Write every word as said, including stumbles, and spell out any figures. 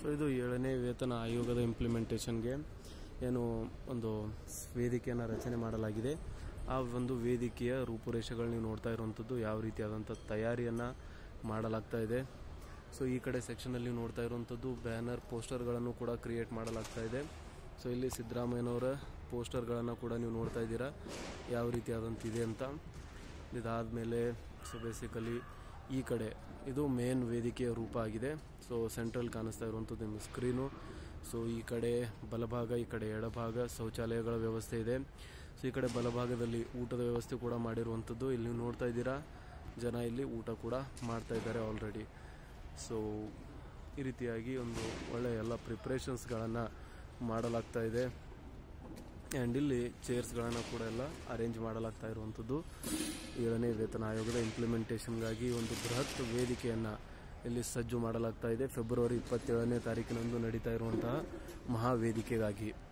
So ಇದು ಏಳನೇ ವೇತನ ಆಯೋಗದ ಇಂಪ್ಲಿಮೆಂಟೇಷನ್ಗೆ ಏನು ಒಂದು ವೇದಿಕೆಯನ್ನು ರಚನೆ ಮಾಡಲಾಗಿದೆ. ಆ ಒಂದು ವೇದಿಕೆಯ ರೂಪುರೇಷೆಗಳು ನೀವು ನೋಡ್ತಾ ಇರುವಂಥದ್ದು ಯಾವ ರೀತಿಯಾದಂಥ ತಯಾರಿಯನ್ನು ಮಾಡಲಾಗ್ತಾ ಇದೆ. ಸೊ ಈ ಕಡೆ ಸೆಕ್ಷನಲ್ಲಿ ನೋಡ್ತಾ ಇರುವಂಥದ್ದು ಬ್ಯಾನರ್ ಪೋಸ್ಟರ್ಗಳನ್ನು ಕೂಡ ಕ್ರಿಯೇಟ್ ಮಾಡಲಾಗ್ತಾ ಇದೆ. ಸೊ ಇಲ್ಲಿ ಸಿದ್ದರಾಮಯ್ಯನವರ ಪೋಸ್ಟರ್ಗಳನ್ನು ಕೂಡ ನೀವು ನೋಡ್ತಾ ಇದ್ದೀರಾ ಯಾವ ರೀತಿಯಾದಂತಿದೆ ಅಂತ. ಇದಾದಮೇಲೆ ಸೊ ಬೇಸಿಕಲಿ ಈ ಕಡೆ ಇದು ಮೇನ್ ವೇದಿಕೆಯ ರೂಪ ಆಗಿದೆ. ಸೊ ಸೆಂಟ್ರಲ್ ಕಾಣಿಸ್ತಾ ಇರುವಂಥದ್ದು ನಿಮ್ಮ ಸ್ಕ್ರೀನು. ಸೊ ಈ ಕಡೆ ಬಲಭಾಗ, ಈ ಕಡೆ ಎಡಭಾಗ ಶೌಚಾಲಯಗಳ ವ್ಯವಸ್ಥೆ ಇದೆ. ಸೊ ಈ ಕಡೆ ಬಲಭಾಗದಲ್ಲಿ ಊಟದ ವ್ಯವಸ್ಥೆ ಕೂಡ ಮಾಡಿರುವಂಥದ್ದು ಇಲ್ಲಿ ನೀವು ನೋಡ್ತಾ ಇದ್ದೀರಾ. ಜನ ಇಲ್ಲಿ ಊಟ ಕೂಡ ಮಾಡ್ತಾ ಇದ್ದಾರೆ ಆಲ್ರೆಡಿ. ಸೊ ಈ ರೀತಿಯಾಗಿ ಒಂದು ಒಳ್ಳೆಯ ಎಲ್ಲ ಪ್ರಿಪ್ರೇಷನ್ಸ್ಗಳನ್ನು ಮಾಡಲಾಗ್ತಾ ಇದೆ. ಆ್ಯಂಡ್ ಇಲ್ಲಿ ಚೇರ್ಸ್ಗಳನ್ನು ಕೂಡ ಎಲ್ಲ ಅರೇಂಜ್ ಮಾಡಲಾಗ್ತಾ ಇರುವಂಥದ್ದು ಏಳನೇ ವೇತನ ಆಯೋಗದ ಇಂಪ್ಲಿಮೆಂಟೇಷನ್ಗಾಗಿ ಒಂದು ಬೃಹತ್ ವೇದಿಕೆಯನ್ನು ಇಲ್ಲಿ ಸಜ್ಜು ಮಾಡಲಾಗ್ತಾ ಇದೆ. ಫೆಬ್ರವರಿ ಇಪ್ಪತ್ತೇಳನೇ ತಾರೀಕಿನಂದು ನಡೀತಾ ಇರುವಂತಹ ಮಹಾವೇದಿಕೆಗಾಗಿ.